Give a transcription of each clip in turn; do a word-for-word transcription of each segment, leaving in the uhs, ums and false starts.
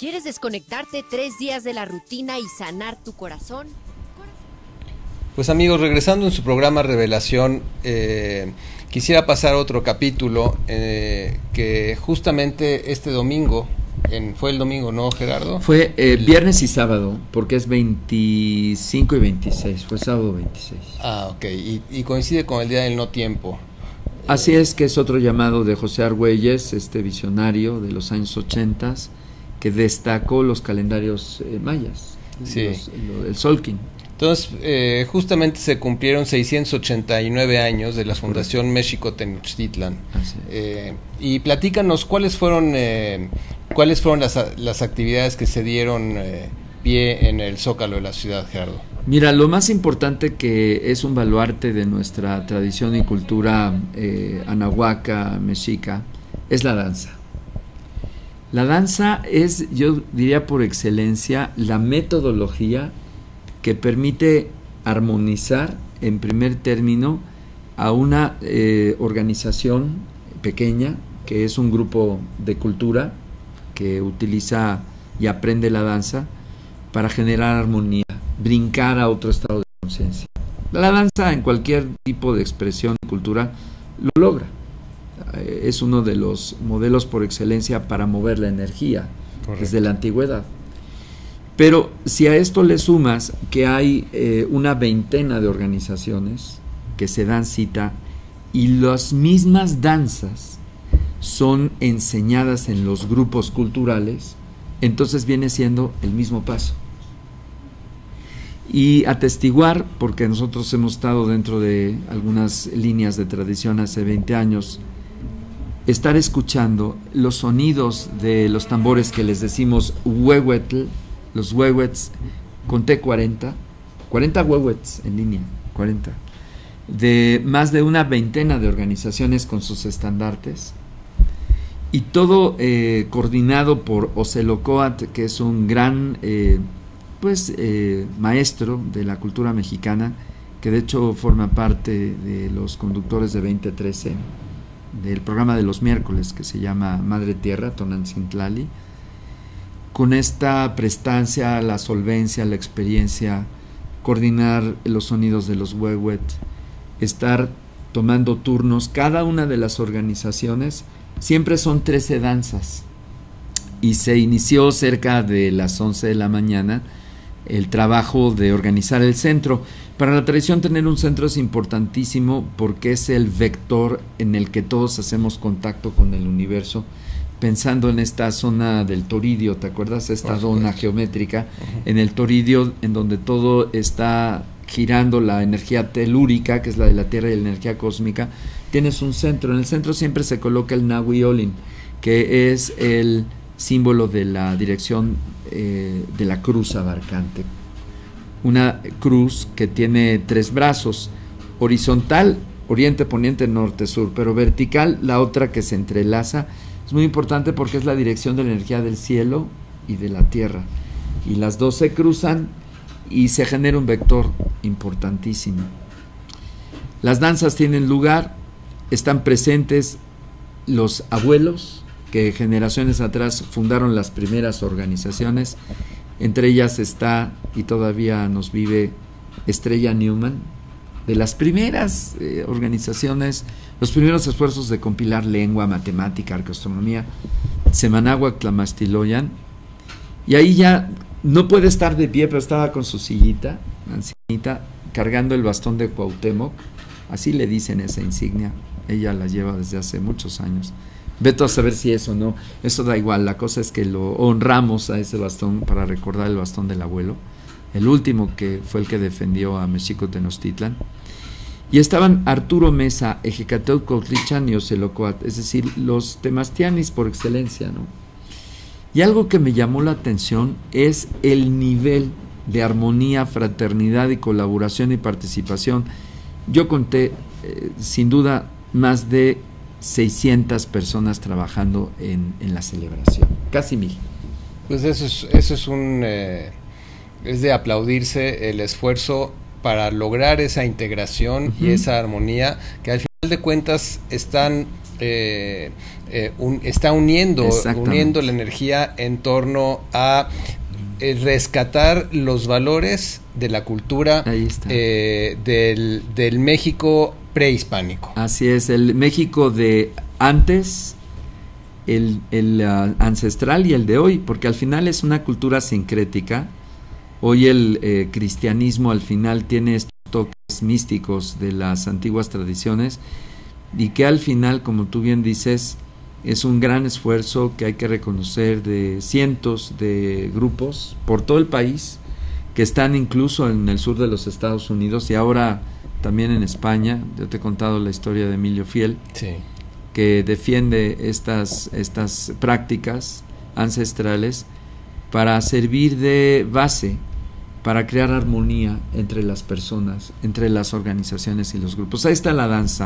¿Quieres desconectarte tres días de la rutina y sanar tu corazón? Pues amigos, regresando en su programa Revelación, eh, quisiera pasar a otro capítulo eh, que justamente este domingo, en, fue el domingo, ¿no, Gerardo? Fue eh, viernes y sábado, porque es veinticinco y veintiséis, fue sábado veintiséis. Ah, ok, y, y coincide con el Día del No Tiempo. Así es, que es otro llamado de José Argüelles, este visionario de los años ochentas, que destacó los calendarios eh, mayas, sí. los, lo, el Solkin. Entonces, eh, justamente se cumplieron seiscientos ochenta y nueve años de la Fundación México Tenochtitlan. Eh, y platícanos cuáles fueron eh, cuáles fueron las, las actividades que se dieron eh, pie en el Zócalo de la ciudad, Gerardo. Mira, lo más importante, que es un baluarte de nuestra tradición y cultura eh, anahuaca, mexica, es la danza. La danza es, yo diría por excelencia, la metodología que permite armonizar en primer término a una eh, organización pequeña, que es un grupo de cultura que utiliza y aprende la danza para generar armonía, brincar a otro estado de conciencia. La danza, en cualquier tipo de expresión y cultura, lo logra. Eh, es uno de los modelos por excelencia para mover la energía. Correcto. Desde la antigüedad. Pero si a esto le sumas que hay eh, una veintena de organizaciones que se dan cita y las mismas danzas son enseñadas en los grupos culturales, entonces viene siendo el mismo paso. Y atestiguar, porque nosotros hemos estado dentro de algunas líneas de tradición hace veinte años, estar escuchando los sonidos de los tambores que les decimos huehuetl, los huehuets, conté cuarenta, cuarenta huehuets en línea, cuarenta, de más de una veintena de organizaciones con sus estandartes, y todo eh, coordinado por Ocelocoatl, que es un gran eh, pues eh, maestro de la cultura mexicana, que de hecho forma parte de los conductores de veinte trece, del programa de los miércoles que se llama Madre Tierra, Tonantzin-Tlali. Con esta prestancia, la solvencia, la experiencia, coordinar los sonidos de los huehuet, estar tomando turnos, cada una de las organizaciones, siempre son trece danzas, y se inició cerca de las once de la mañana el trabajo de organizar el centro. Para la tradición, tener un centro es importantísimo porque es el vector en el que todos hacemos contacto con el universo, pensando en esta zona del toridio, ¿te acuerdas? Esta zona geométrica, uh-huh. En el toridio, en donde todo está girando, la energía telúrica, que es la de la Tierra, y la energía cósmica, tienes un centro. En el centro siempre se coloca el Nahui Olin, que es el símbolo de la dirección eh, de la cruz abarcante. Una cruz que tiene tres brazos, horizontal, oriente, poniente, norte, sur, pero vertical, la otra que se entrelaza. Es muy importante porque es la dirección de la energía del cielo y de la tierra, y las dos se cruzan y se genera un vector importantísimo. Las danzas tienen lugar, están presentes los abuelos que generaciones atrás fundaron las primeras organizaciones. Entre ellas está, y todavía nos vive, Estrella Newman, de las primeras eh, organizaciones, los primeros esfuerzos de compilar lengua, matemática, arqueoastronomía, Semanáhuac Tlamastiloyan, y ahí ya no puede estar de pie, pero estaba con su sillita, ancianita, cargando el bastón de Cuauhtémoc, así le dicen esa insignia, ella la lleva desde hace muchos años. Vete a saber si eso no, eso da igual, la cosa es que lo honramos a ese bastón para recordar el bastón del abuelo, el último que fue el que defendió a México Tenochtitlan. Y estaban Arturo Mesa, Ejecateucotlichan y Ocelocoatl, es decir, los temastianis por excelencia, ¿no? Y algo que me llamó la atención es el nivel de armonía, fraternidad y colaboración y participación. Yo conté, eh, sin duda, más de seiscientas personas trabajando en, en la celebración, casi mil. Pues eso es, eso es un eh, es de aplaudirse el esfuerzo para lograr esa integración uh-huh. y esa armonía, que al final de cuentas están eh, eh, un, está uniendo, uniendo la energía en torno a eh, rescatar los valores de la cultura eh, del, del México prehispánico. Así es, el México de antes, el, el uh, ancestral y el de hoy, porque al final es una cultura sincrética. Hoy el eh, cristianismo al final tiene estos toques místicos de las antiguas tradiciones, y que al final, como tú bien dices, es un gran esfuerzo que hay que reconocer de cientos de grupos por todo el país, que están incluso en el sur de los Estados Unidos y ahora también en España. Yo te he contado la historia de Emilio Fiel, sí, que defiende estas, estas prácticas ancestrales para servir de base, para crear armonía entre las personas, entre las organizaciones y los grupos. Ahí está la danza.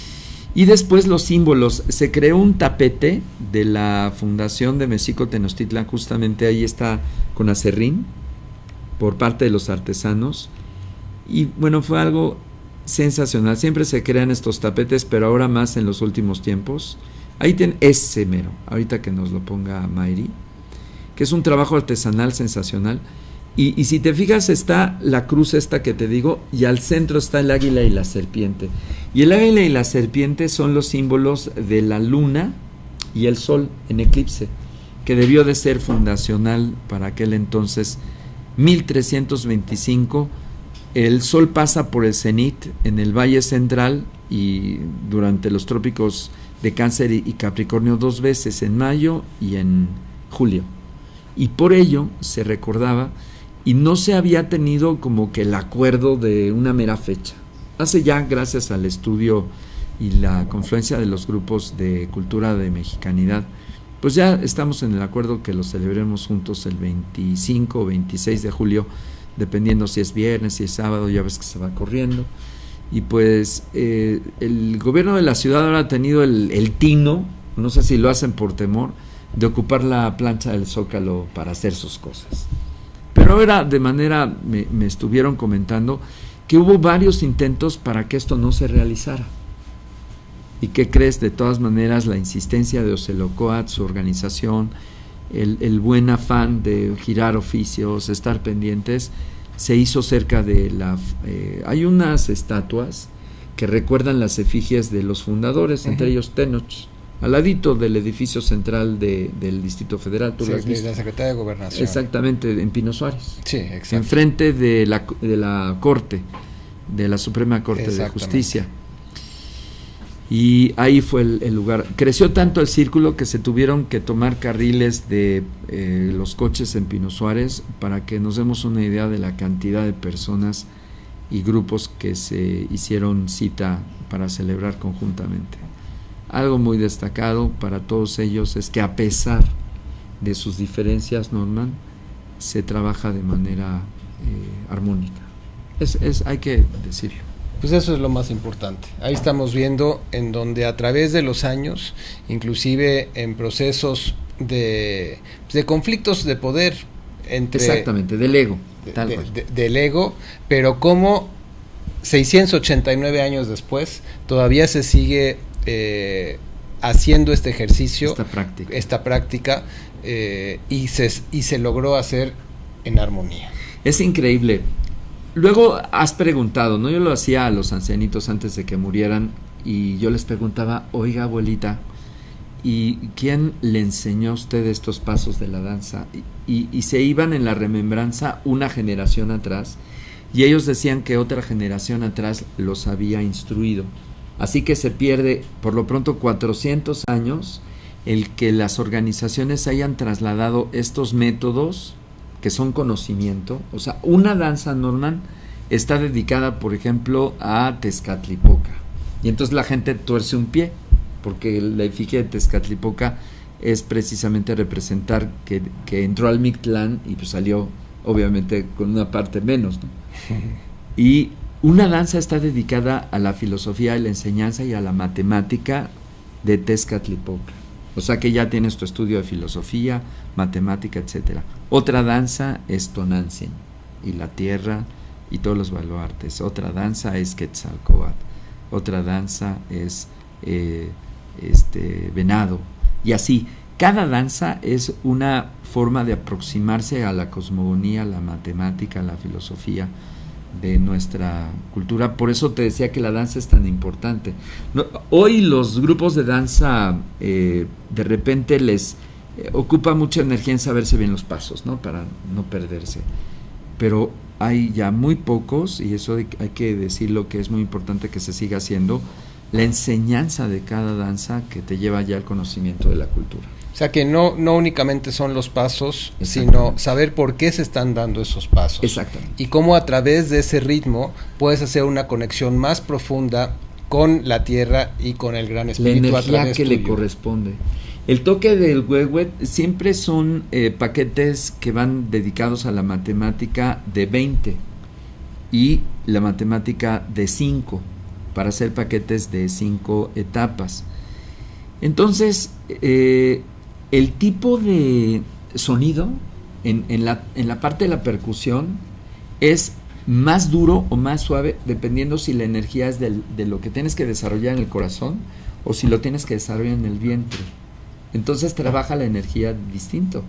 Y después los símbolos. Se creó un tapete de la Fundación de Mexico Tenochtitlan, justamente ahí está con acerrín, por parte de los artesanos. Y bueno, fue algo sensacional. Siempre se crean estos tapetes, pero ahora más en los últimos tiempos. Ahí tiene ese mero, ahorita que nos lo ponga Mayri, que es un trabajo artesanal sensacional. Y, y si te fijas, está la cruz esta que te digo, y al centro está el águila y la serpiente. Y el águila y la serpiente son los símbolos de la luna y el sol en eclipse, que debió de ser fundacional para aquel entonces. Mil trescientos veinticinco, el sol pasa por el cenit en el Valle Central y durante los trópicos de Cáncer y Capricornio dos veces, en mayo y en julio. Y por ello se recordaba, y no se había tenido como que el acuerdo de una mera fecha. Hace ya, gracias al estudio y la confluencia de los grupos de cultura de mexicanidad, pues ya estamos en el acuerdo que lo celebremos juntos el veinticinco o veintiséis de julio, dependiendo si es viernes, si es sábado, ya ves que se va corriendo. Y pues eh, el gobierno de la ciudad ahora ha tenido el, el tino, no sé si lo hacen por temor, de ocupar la plancha del Zócalo para hacer sus cosas. Pero ahora de manera, me, me estuvieron comentando que hubo varios intentos para que esto no se realizara. ¿Y qué crees? De todas maneras, la insistencia de Ocelocoatl, su organización, el, el buen afán de girar oficios, estar pendientes, se hizo cerca de la... Eh, hay unas estatuas que recuerdan las efigies de los fundadores, uh-huh. entre ellos Tenoch, al ladito del edificio central de, del Distrito Federal. ¿Tú sí, lo has visto? De la Secretaría de Gobernación. Exactamente, en Pino Suárez. Sí, exacto. Enfrente de la, de la Corte, de la Suprema Corte de Justicia. Y ahí fue el, el lugar. Creció tanto el círculo que se tuvieron que tomar carriles de eh, los coches en Pino Suárez para que nos demos una idea de la cantidad de personas y grupos que se hicieron cita para celebrar conjuntamente. Algo muy destacado para todos ellos es que a pesar de sus diferencias, Norman, se trabaja de manera eh, armónica. Es, es, hay que decirlo. Pues eso es lo más importante. Ahí estamos viendo en donde a través de los años, inclusive en procesos de, de conflictos de poder entre... Exactamente, del ego. De, tal de, cual. De, del ego, pero como seiscientos ochenta y nueve años después todavía se sigue eh, haciendo este ejercicio, esta práctica, esta práctica eh, y, se, y se logró hacer en armonía. Es increíble. Luego has preguntado, ¿no? Yo lo hacía a los ancianitos antes de que murieran y yo les preguntaba, oiga abuelita, ¿y quién le enseñó a usted estos pasos de la danza? Y, y, y se iban en la remembranza una generación atrás y ellos decían que otra generación atrás los había instruido. Así que se pierde por lo pronto cuatrocientos años el que las organizaciones hayan trasladado estos métodos que son conocimiento. O sea, una danza, Norman, está dedicada, por ejemplo, a Tezcatlipoca. Y entonces la gente tuerce un pie, porque la efigie de Tezcatlipoca es precisamente representar que, que entró al Mictlán y pues salió, obviamente, con una parte menos, ¿no? Y una danza está dedicada a la filosofía, a la enseñanza y a la matemática de Tezcatlipoca. O sea que ya tienes tu estudio de filosofía, matemática, etcétera. Otra danza es Tonantzin y la tierra y todos los baluartes. Otra danza es Quetzalcóatl. Otra danza es eh, este, venado, y así. Cada danza es una forma de aproximarse a la cosmogonía, a la matemática, a la filosofía de nuestra cultura. Por eso te decía que la danza es tan importante. No, hoy los grupos de danza eh, de repente les eh, ocupa mucha energía en saberse bien los pasos, ¿no? Para no perderse. Pero hay ya muy pocos, y eso hay, hay que decirlo, que es muy importante que se siga haciendo, la enseñanza de cada danza que te lleva ya al conocimiento de la cultura. O sea que no, no únicamente son los pasos, sino saber por qué se están dando esos pasos. Exactamente. Y cómo a través de ese ritmo puedes hacer una conexión más profunda con la tierra y con el gran espíritu. La energía a que tuyo. le corresponde. El toque del huehuet siempre son eh, paquetes que van dedicados a la matemática de veinte y la matemática de cinco, para hacer paquetes de cinco etapas. Entonces, eh, el tipo de sonido en, en, la, en la parte de la percusión es más duro o más suave, dependiendo si la energía es del, de lo que tienes que desarrollar en el corazón o si lo tienes que desarrollar en el vientre. Entonces trabaja la energía distinto.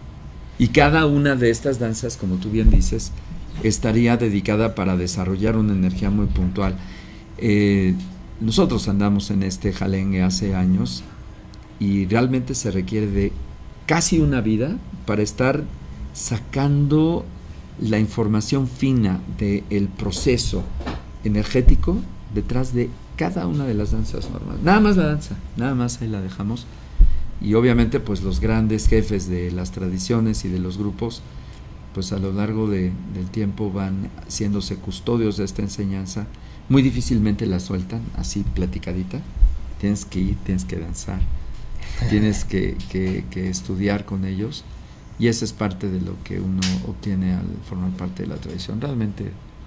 Y cada una de estas danzas, como tú bien dices, estaría dedicada para desarrollar una energía muy puntual. Eh, nosotros andamos en este jalengue hace años y realmente se requiere de casi una vida para estar sacando la información fina del proceso energético detrás de cada una de las danzas normales. Nada más la danza, nada más ahí la dejamos. Y obviamente pues los grandes jefes de las tradiciones y de los grupos pues a lo largo de, del tiempo van haciéndose custodios de esta enseñanza. Muy difícilmente la sueltan así platicadita. Tienes que ir, tienes que danzar, tienes que, que, que estudiar con ellos, y esa es parte de lo que uno obtiene al formar parte de la tradición. Realmente eh,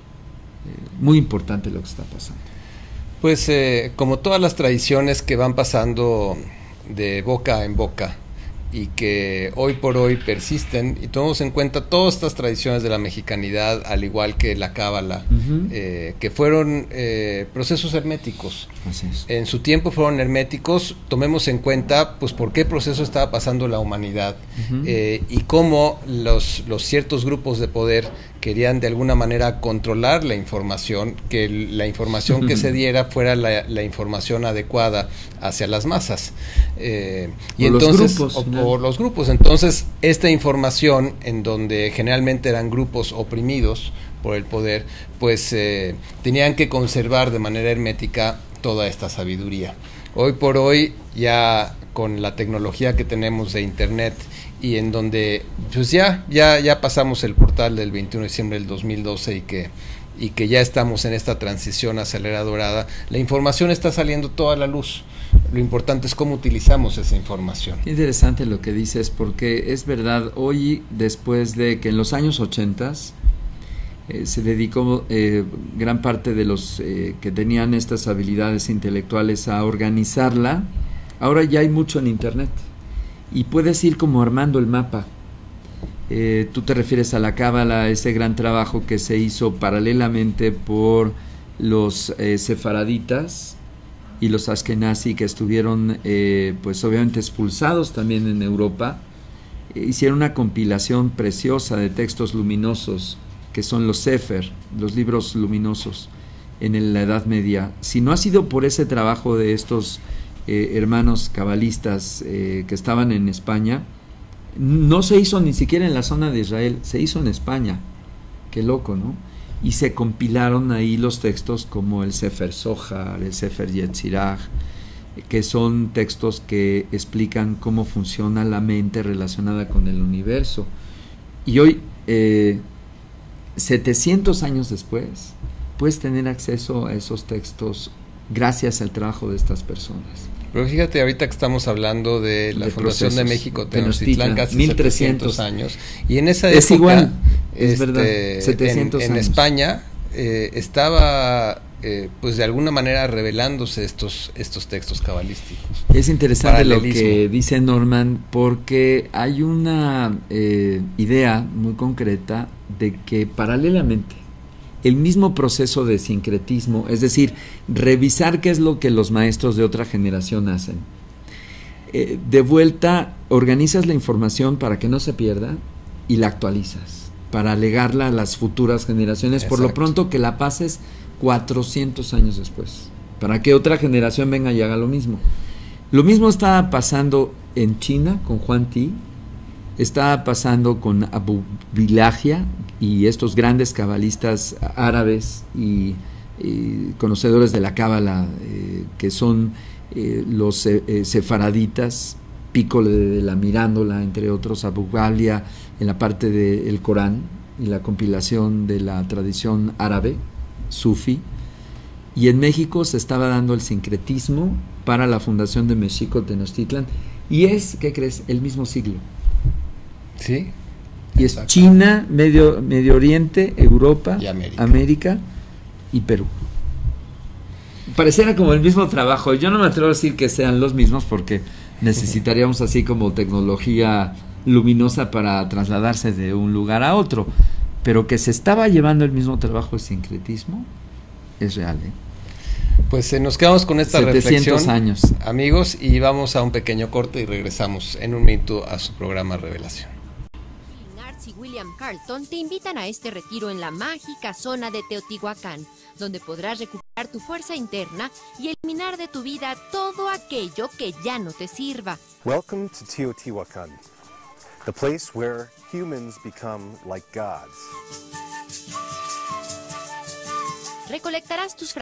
muy importante lo que está pasando. Pues eh, como todas las tradiciones que van pasando de boca en boca y que hoy por hoy persisten, y tomamos en cuenta todas estas tradiciones de la mexicanidad, al igual que la cábala, uh-huh. eh, que fueron eh, procesos herméticos. Así es. En su tiempo fueron herméticos. Tomemos en cuenta pues por qué proceso estaba pasando la humanidad, uh-huh. eh, y cómo los, los ciertos grupos de poder querían de alguna manera controlar la información, que la información uh-huh. que se diera fuera la, la información adecuada hacia las masas. Eh, y o entonces, los grupos, o, ¿no? o los grupos. Entonces, esta información, en donde generalmente eran grupos oprimidos por el poder, pues eh, tenían que conservar de manera hermética toda esta sabiduría. Hoy por hoy, ya con la tecnología que tenemos de internet, y en donde pues ya, ya, ya pasamos el portal del veintiuno de diciembre del dos mil doce y que, y que ya estamos en esta transición hacia la era dorada, la información está saliendo toda a la luz. Lo importante es cómo utilizamos esa información. Qué interesante lo que dices, porque es verdad, hoy, después de que en los años ochentas eh, se dedicó eh, gran parte de los eh, que tenían estas habilidades intelectuales a organizarla, ahora ya hay mucho en internet y puedes ir como armando el mapa. Eh, tú te refieres a la cábala, ese gran trabajo que se hizo paralelamente por los eh, sefaraditas y los askenazi, que estuvieron eh, pues obviamente expulsados también en Europa. Eh, hicieron una compilación preciosa de textos luminosos que son los sefer, los libros luminosos en el, la Edad Media. Si no ha sido por ese trabajo de estos eh, hermanos cabalistas eh, que estaban en España, no se hizo ni siquiera en la zona de Israel, se hizo en España. Qué loco, ¿no? Y se compilaron ahí los textos como el Sefer Zohar, el Sefer Yetzirah, que son textos que explican cómo funciona la mente relacionada con el universo. Y hoy, eh, setecientos años después, puedes tener acceso a esos textos gracias al trabajo de estas personas. Pero fíjate, ahorita que estamos hablando de la de Fundación procesos, de México Tenochtitlán, casi mil trescientos setecientos años, y en esa es época, igual, es este, verdad, setecientos en, en años. España eh, estaba eh, pues de alguna manera revelándose estos, estos textos cabalísticos. Es interesante lo que dice Norman, porque hay una eh, idea muy concreta de que paralelamente el mismo proceso de sincretismo, es decir, revisar qué es lo que los maestros de otra generación hacen. Eh, de vuelta, organizas la información para que no se pierda y la actualizas, para legarla a las futuras generaciones. Exacto. Por lo pronto que la pases cuatrocientos años después, para que otra generación venga y haga lo mismo. Lo mismo estaba pasando en China con Huang Ti, estaba pasando con Abu Bilajia y estos grandes cabalistas árabes y, y conocedores de la cábala, eh, que son eh, los eh, sefaraditas, Pícole de la Mirándola, entre otros, Abu Galia en la parte del Corán y la compilación de la tradición árabe, sufi. Y en México se estaba dando el sincretismo para la fundación de Mexico Tenochtitlan, y es, ¿qué crees?, el mismo siglo. Sí. Y es China, Medio, Medio Oriente, Europa, y América. América y Perú. Pareciera como el mismo trabajo. Yo no me atrevo a decir que sean los mismos porque necesitaríamos así como tecnología luminosa para trasladarse de un lugar a otro, pero que se estaba llevando el mismo trabajo de sincretismo es real, ¿eh? Pues eh, nos quedamos con esta setecientos reflexión, años, amigos, y vamos a un pequeño corte y regresamos en un minuto a su programa Revelación. Nards y William Carlton te invitan a este retiro en la mágica zona de Teotihuacán, donde podrás recuperar tu fuerza interna y eliminar de tu vida todo aquello que ya no te sirva. Welcome to Teotihuacan, the place where humans become like gods. Recolectarás tus